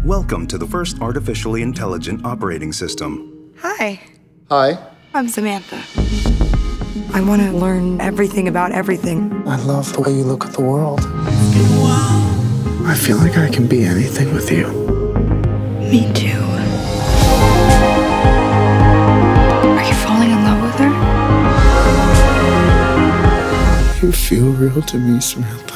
Welcome to the first artificially intelligent operating system. Hi. Hi. I'm Samantha. I want to learn everything about everything. I love the way you look at the world. I feel like I can be anything with you. Me too. Are you falling in love with her? You feel real to me, Samantha.